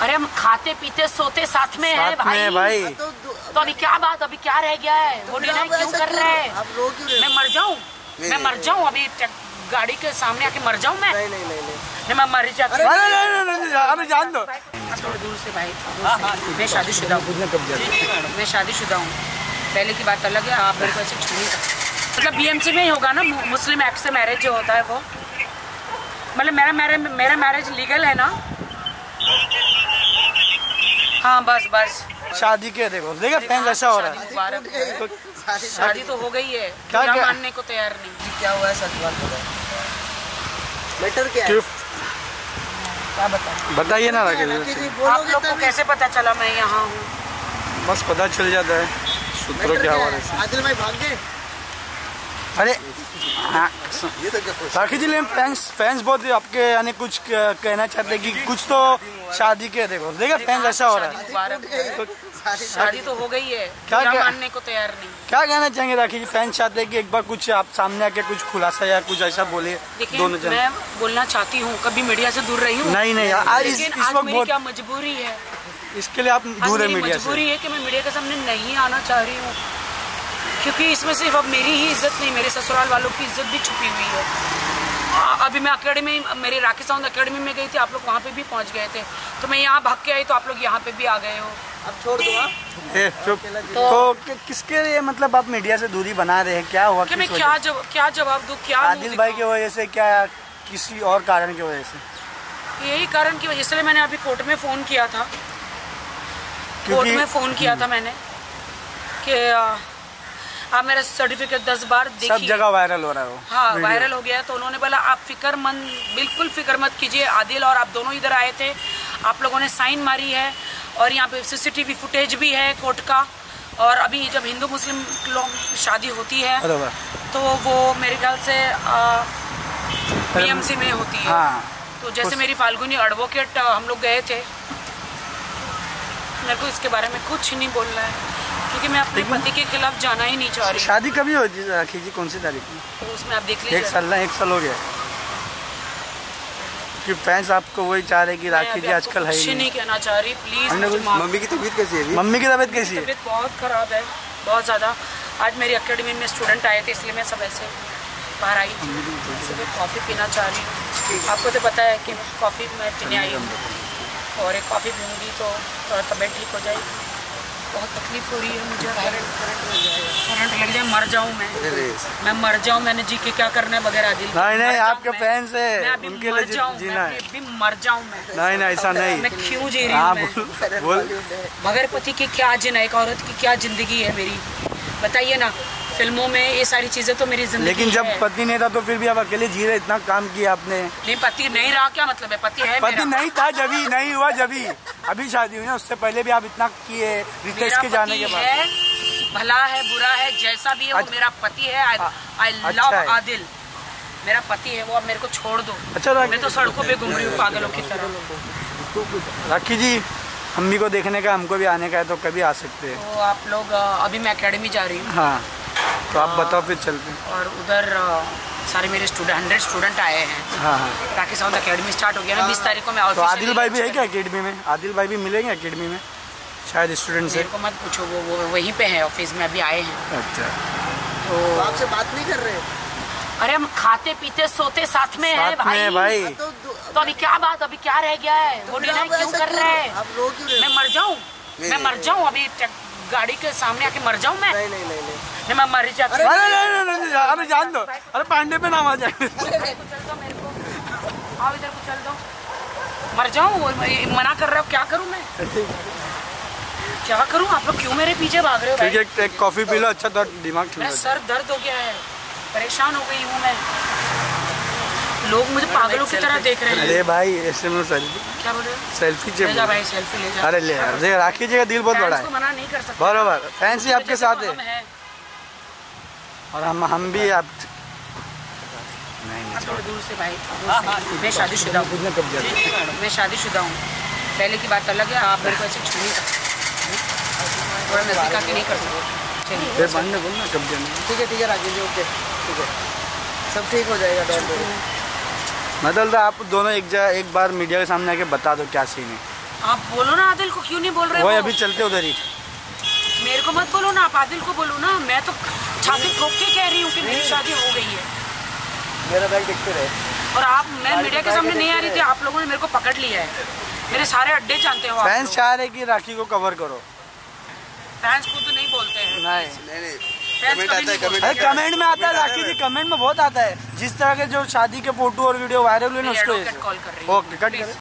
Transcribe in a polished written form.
अरे हम खाते पीते सोते साथ में है भाई। तो अभी क्या बात, अभी क्या रह गया है? वो डिनाई क्यों कर रहे हैं? मैं मर जाऊं अभी गाड़ी के सामने आके मर जाऊं मैं? नहीं मैं मर जाती। अरे जान दो। थोड़ी दूर से भाई, मैं शादीशुदा हूँ। मैं शादीशुदा हूँ। पहले की बात अलग है, आप मेरे को ऐसे छू नहीं सकते। मतलब बीएमसी में ही होगा ना, मुस्लिम एक्ट से मैरिज जो होता है वो। मतलब मेरा मैरिज लीगल है ना? हाँ बस शादी के देखो फैन ऐसा हो रहा है। शादी तो हो गई है, क्या मानने को तैयार नहीं। क्या हुआ है सच बात मैटर क्या है? क्या बताएं? बताइए ना आप लोग को कैसे पता चला मैं यहाँ हूँ? बस पता चल जाता है सूत्रों के हवाले से। आदिल भाई भाग गए। अरे राखी जी फैंस बहुत आपके यानी कुछ कहना चाहते हैं कि कुछ तो शादी के देखो फैंस ऐसा हो रहा है। शादी तो हो गई है, क्या मानने को तैयार नहीं। क्या कहना चाहेंगे राखी जी? फैंस चाहते हैं कि एक बार कुछ आप सामने आके कुछ खुलासा या कुछ ऐसा बोले। दोनों जन मैं बोलना चाहती हूँ, कभी मीडिया से दूर रही हूँ। नहीं लेकिन आज मेरी क्या मजबूरी है, इसके लिए आप दूर है मीडिया से। मजबूरी है कि मैं मीडिया के सामने नहीं आना चाह रही हूँ, क्योंकि इसमें सिर्फ अब मेरी ही इज्जत नहीं, मेरे ससुराल वालों की इज्जत भी छुपी हुई है। अभी मैं अकेडमी, मेरी राखी साउंड अकेडमी में गई थी, आप लोग वहाँ पे भी पहुँच गए थे, तो मैं यहाँ भाग के आई तो आप लोग यहाँ पे भी आ गए हो। अब छोड़ दो तो किसके लिए मतलब आप मीडिया से दूरी बना रहे हैं? क्या हुआ? कि मैं क्या जवाब दूँ? क्या आदिल भाई की वजह से, क्या किसी और कारण की वजह से? यही कारण की वजह से मैंने अभी कोर्ट में फ़ोन किया था। मैंने कि आप मेरा सर्टिफिकेट 10 बार देखिए। सब जगह वायरल हो रहा है वो। हाँ वायरल हो गया है। तो उन्होंने बोला आप बिल्कुल फिक्र मत कीजिए, आदिल और आप दोनों इधर आए थे, आप लोगों ने साइन मारी है और यहाँ पे सीसीटीवी फुटेज भी है कोर्ट का। और अभी जब हिंदू मुस्लिम लोग शादी होती है तो वो मेरे ख्याल से बीएमसी में होती है। हाँ। तो जैसे मेरी फाल्गुनी एडवोकेट हम लोग गए थे, मेरे को इसके बारे में कुछ नहीं बोलना है क्योंकि मैं अपने पति के खिलाफ जाना ही नहीं चाह रही। शादी कभी हो राखी जी? कौन सी तारीख में? तो उसमें आप देख लीजिए। 1 साल हो गया कि फैंस आपको वही चाह रहे कि राखी जी आजकल है ही नहीं कहना चाह रही। प्लीज। मम्मी की तबीयत कैसी है? मम्मी की तबीयत कैसी है? तबीयत बहुत खराब है, बहुत ज़्यादा। आज मेरी अकेडमी में स्टूडेंट आए थे, इसलिए मैं सब ऐसे बाहर आई थी। कॉफ़ी पीना चाह रही हूँ। आपको तो पता है कि कॉफ़ी मैं पीने आई हूँ और एक कॉफ़ी पीऊँगी तो थोड़ा तबीयत ठीक हो जाएगी। बहुत तकलीफ हो रही है मुझे। करंट लग जाए, मर जाऊँ मैं मर जाऊँ। मैंने जी के क्या करना है बगैर आदिल? नहीं आपके फैंस है, उनके लिए जीना है। भी मर जाऊँ मैं। नहीं ऐसा नहीं। मैं क्यों जी रही हूँ? बगैर पति की क्या जीना, एक औरत की क्या जिंदगी है मेरी, बताइए ना। फिल्मों में ये सारी चीजें तो मेरी जिंदगी। लेकिन जब पति नहीं था तो फिर भी आप अकेले जी रहे, इतना काम किया आपने। नहीं पति नहीं रहा क्या मतलब है? पति है, पति नहीं था जभी नहीं हुआ, जभी अभी शादी हुई ना, उससे पहले भी आप इतना किए रितेश के जाने के बाद। भला है बुरा है जैसा भी है वो मेरा पति है। आई लव आदिल, मेरा पति है वो। अब मेरे को छोड़ दो। अच्छा मैं तो सड़कों पे घूम रही हूँ पागलों की तरह। राखी जी मम्मी को देखने का, हमको भी आने का है तो कभी आ सकते हैं। तो आप लोग अभी मैं अकेडमी जा रही हूँ। हाँ तो आप बताओ फिर चलते हैं। और उधर सारे मेरे 100 स्टूडेंट आए हैं। हाँ राखी साउंड अकेडमी स्टार्ट हो गया ना 20 तारीख को। मैं तो आदिल भाई भी है क्या अकेडमी में? आदिल भाई भी मिलेंगे अकेडमी में शायद स्टूडेंट से? मेरे को मत पूछो, वो वहीं पे है ऑफिस में, अभी आए हैं। अच्छा तो आपसे बात नहीं कर रहे? अरे हम खाते पीते सोते साथ में है भाई। तो अभी क्या बात, अभी क्या रह गया है? वो डिनाई क्यों कर रहे हैं? मैं मर जाऊँ अभी गाड़ी के सामने आके मर जाऊँ मैं? नहीं मैं मर जाती। अरे जान दो। अरे पांडे पे नाम आ जाए। आओ इधर को चल दो, मर जाऊँ। मना कर रहे हो, क्या करूँ मैं? क्या करूँ? आप लोग क्यों मेरे पीछे भाग रहे हो? ठीक है एक कॉफी पी लो, अच्छा तो दिमाग ठीक है। मेरा सर दर्द हो गया है, परेशान हो गई हूँ मैं। लोग मुझे पागलों की तरह देख रहे हैं। अरे भाई ऐसे में सेल्फी क्या बोल रहे हो? सेल्फी ले जा भाई, सेल्फी ले जा। अरे ले राखी जी का दिल बहुत बड़ा है, मना नहीं कर सकते। बराबर फैंस ही आपके साथ है और हम भी आप नहीं। थोड़ी दूर से भाई, मैं शादीशुदा हूँ। मैं शादीशुदा हूँ। पहले की बात अलग है, आप मेरे को ऐसे छू नहीं सकते। थोड़ा नजदीक आके नहीं कर सकते। ठीक है राकेश जी, ओके ठीक है, सब ठीक हो जाएगा। डॉक्टर मतलब आप दोनों एक बार मीडिया के सामने आके बता दो क्या सीन है। आप बोलो ना आदिल को, क्यों नहीं बोल रहे वो हो? अभी चलते उधर ही। मेरे को मत बोलो ना, आप आदिल को बोलो ना। मैं तो छाती ठोक के कह रही हूँ कि मेरी शादी हो गई है। मेरा बैग देखते रहे। और आप, मैं मीडिया के सामने नहीं आ रही थी, आप लोगों ने मेरे को पकड़ लिया है। मेरे सारे अड्डे जानते हो आप फैंस लोग। चाह रहे कि राखी को कवर करो। फैंस को तो नहीं बोलते हैं। नहीं फैंस कभी नहीं बोलते। अरे कमेंट में आता है राखी जी, कमेंट में बहुत आता है। जिस तरह के जो शादी के फोटो और वीडियो वायरल हुए ना, उसको एडवोकेट कॉल कर रही है। ओके कट करें।